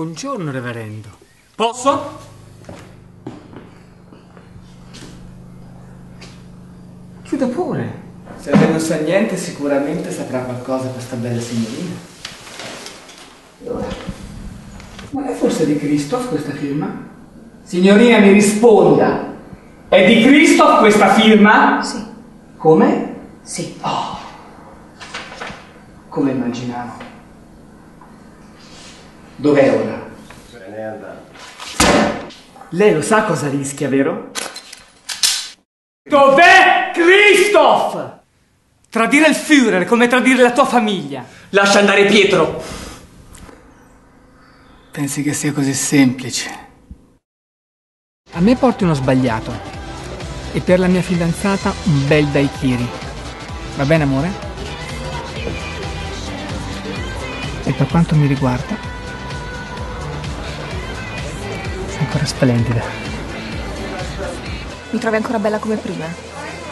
Buongiorno, reverendo. Posso? Chiudo pure. Se lei non sa niente, sicuramente saprà qualcosa questa bella signorina. Allora, ma è forse di Christoph questa firma? Signorina, mi risponda. È di Christoph questa firma? Sì. Come? Sì. Oh, come immaginavo. Dov'è ora? Se n'è andato. Lei lo sa cosa rischia, vero? Dov'è Christoph? Tradire il Führer come tradire la tua famiglia. Lascia andare Pietro. Pensi che sia così semplice? A me porti uno sbagliato e per la mia fidanzata un bel daiquiri. Va bene, amore? E per quanto mi riguarda, sei ancora splendida. Mi trovi ancora bella come prima?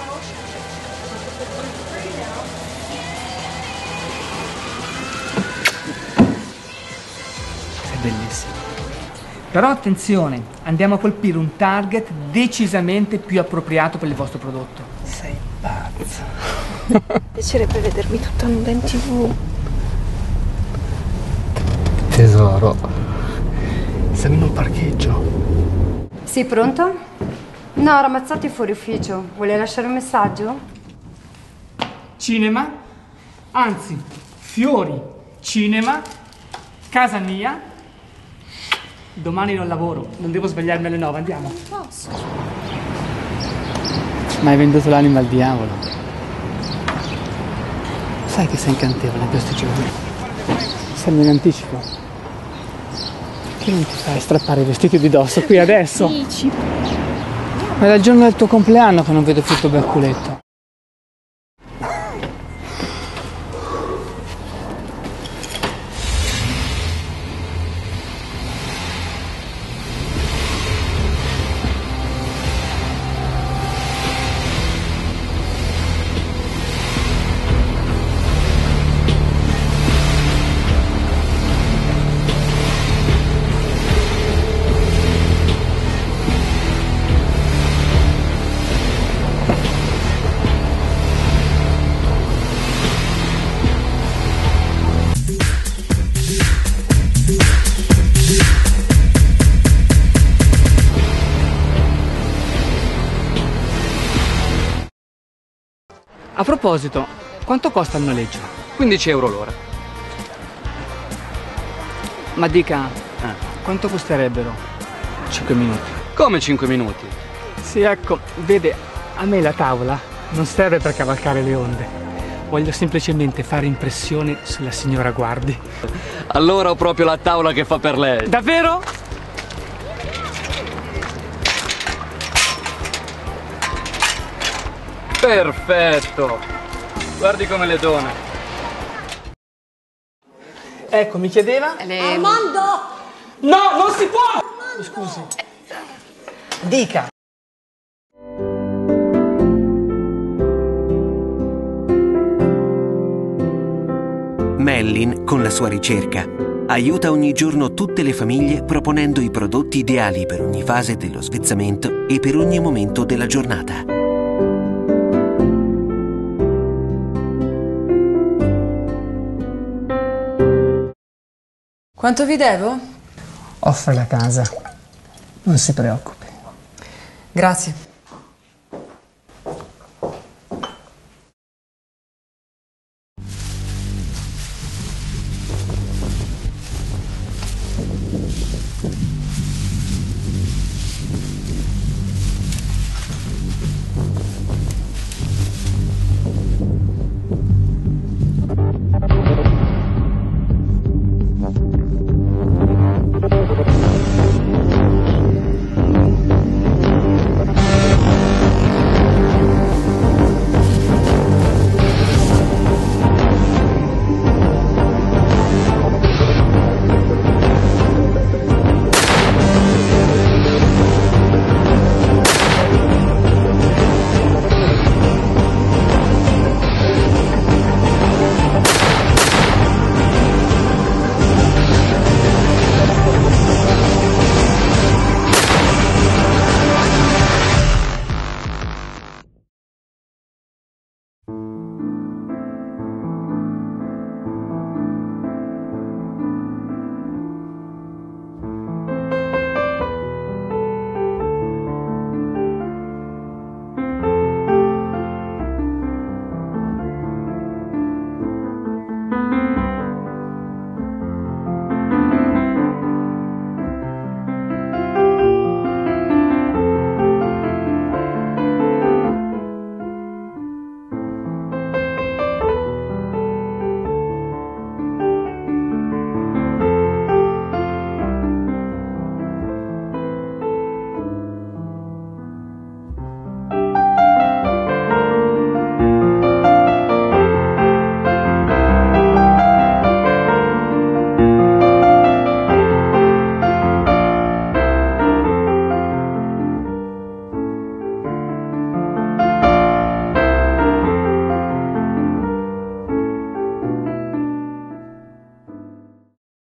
Bellissimo. Però attenzione, andiamo a colpire un target decisamente più appropriato per il vostro prodotto. Sei pazza. Piacerebbe vedermi tutta nuda in TV. Tesoro, siamo in un parcheggio. Sì, pronto? No, Ramazzotti è fuori ufficio. Vuole lasciare un messaggio? Cinema, anzi, fiori, cinema, casa mia. Domani non lavoro, non devo svegliarmi alle 9, andiamo. Posso? Ma hai venduto l'anima al diavolo. Sai che sei incantevole in questi giorni. Sembra in anticipo. Che non ti fai strappare i vestiti di dosso qui adesso? Ma è il giorno del tuo compleanno che non vedo più il tuo bel culetto. A proposito, quanto costa il noleggio? 15 euro l'ora. Ma dica, quanto costerebbero 5 minuti? Come 5 minuti? Sì, ecco, vede, a me la tavola non serve per cavalcare le onde. Voglio semplicemente fare impressione sulla signora Guardi. Allora ho proprio la tavola che fa per lei. Davvero? Perfetto. Guardi come le dona. Ecco, mi chiedeva? Armando! No, non si può! Scusi. Dica. Mellin, con la sua ricerca, aiuta ogni giorno tutte le famiglie proponendo i prodotti ideali per ogni fase dello svezzamento e per ogni momento della giornata. Quanto vi devo? Offre la casa. Non si preoccupi. Grazie.